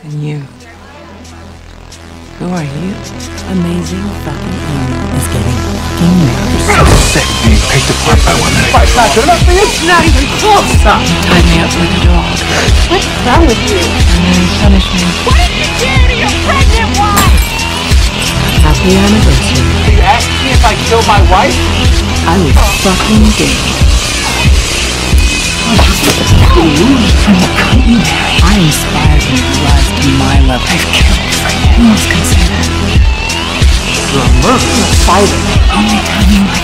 And you? Who are you? Amazing fucking Amy is getting fucking married. So sick being picked apart by one that Fight's not good enough for you? It's not even close! Stop! You tied me up like a dog. What's wrong with you? And then you punished me. What did you do to your pregnant wife? Happy anniversary. So you asked me if I killed my wife? I was fucking dead. I inspired you to rise to my level. I've killed for you. Who else can say that? You're a murderer. You're a fighter. Only time you like